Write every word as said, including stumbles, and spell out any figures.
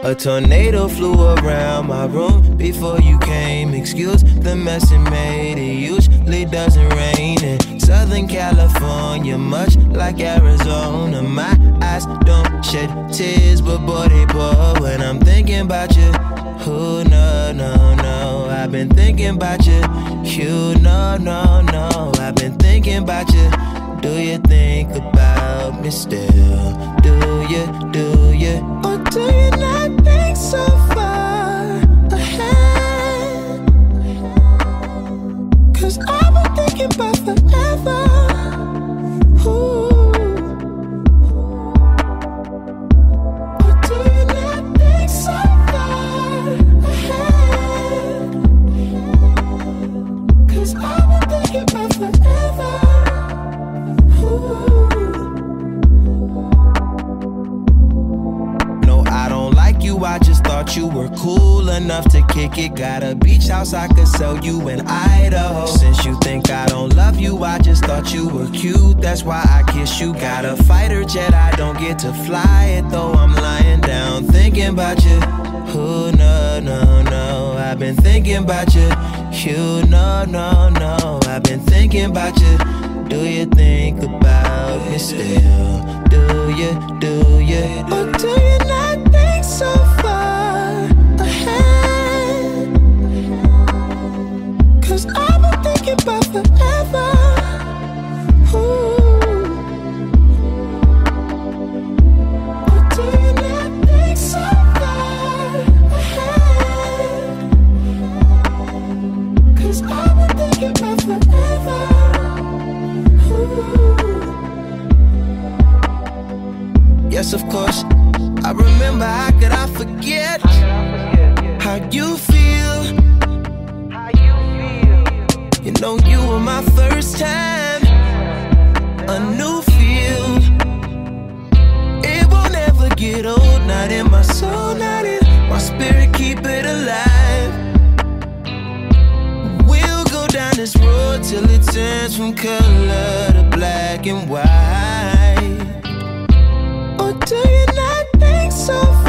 A tornado flew around my room before you came. Excuse the mess it made. It usually doesn't rain in Southern California, much like Arizona. My eyes don't shed tears, but boy they pour when I'm thinking about you. Oh no, no, no, I've been thinking about you. You, no, no, no, I've been thinking about you. Do you think about me still? Do you, do you? Or do you not think so far ahead? Cause I've been thinking about forever. Ooh. Or do you not think so far ahead? Cause I've been thinking about forever. No, I don't like you, I just thought you were cool enough to kick it. Got a beach house I could sell you in Idaho. Since you think I don't love you, I just thought you were cute, that's why I kiss you. Got a fighter jet, I don't get to fly it, though I'm lying down thinking about you. Oh no, no, no, I've been thinking about you. You, no, no, no, I've been thinking about you. Do you think about me still? Do you, do you? Or do you not think so far ahead? Cause I've been thinking about forever. Ooh. Or do you not think so far ahead? Cause I've been thinking about forever. Yes, of course, I remember, how could I forget how you feel? You know you were my first time, a new feel. It won't ever get old, not in my soul, not in my spirit, keep it alive. We'll go down this road till it turns from color to black and white. Or do you not think so?